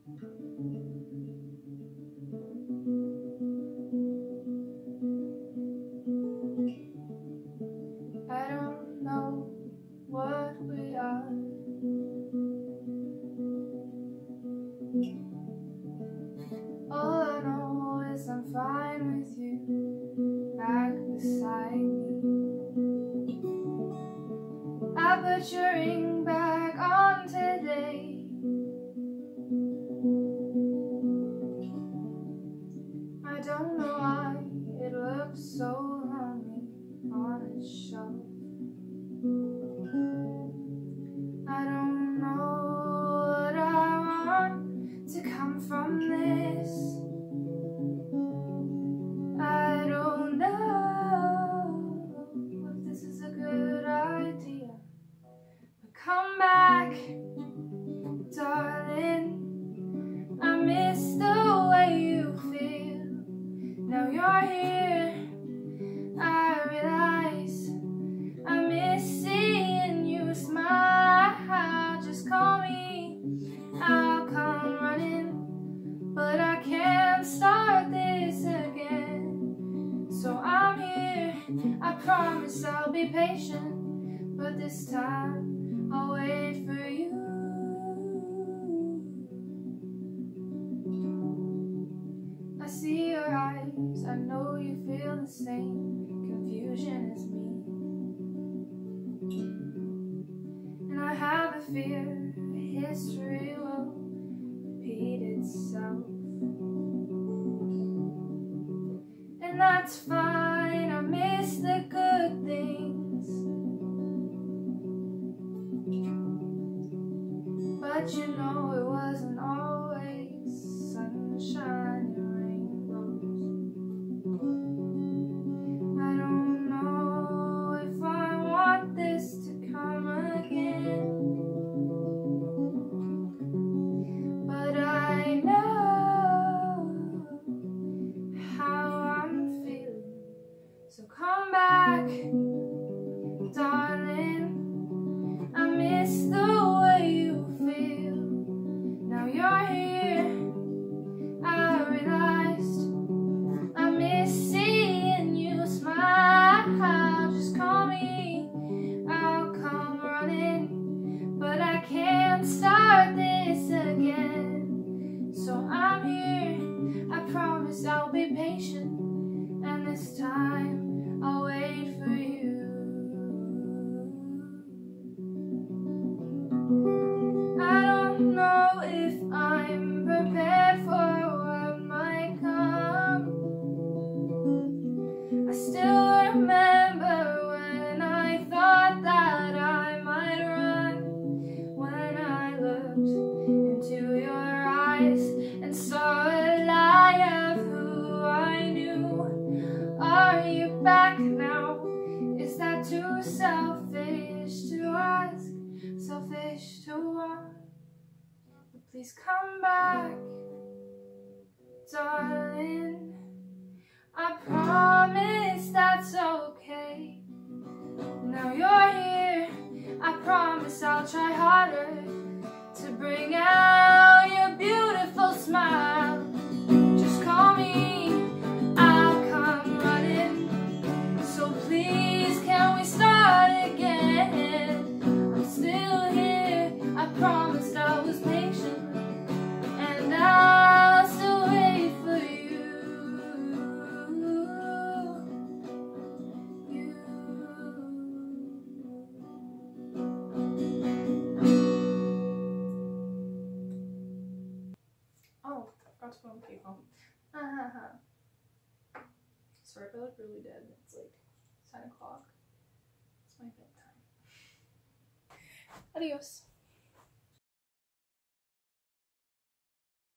I don't know what we are. All I know is I'm fine with you back beside me. I put your ring back on today. I don't know why it looked so lonely on its shelf. I don't know what I want to come from this. I don't know if this is a good idea. But come back, darling. I miss the way you feel. Now you're here, I realize. I miss seeing you smile. Just call me, I'll come running. But I can't start this again. So I'm here, I promise I'll be patient. But this time, I'll wait for you. I see your eyes, I know you feel the same confusion as me. And I have a fear history will repeat itself. And that's fine, I miss the good things. But you know it wasn't always sunshine and rainbows. I don't know if I want this to come again, but I know how I'm feeling. So come back, darling. I miss the way you feel. Now you're here, I realized. I miss seeing you smile. Just call me, I'll come running. But I can't start this again. So I'm here, I promise I'll be patient. And this time, I'll wait for you. I don't know if I'm prepared for what might come. I still remember when I thought that I might run. When I looked into your eyes and saw a lie of who I knew. Are you back now? Is that too selfish to ask? Selfish to want? But please come back, darling. I promise that's okay. Now you're here, I promise I'll try harder to bring out your beautiful smile. Just call me, I'll come running. So please, can we start again? I'm still here, I promised I was patient, and I'll still wait for you. Oh, forgot to put on paper. Sorry if I look really dead. It's like 10 o'clock. It's my bedtime. Adios.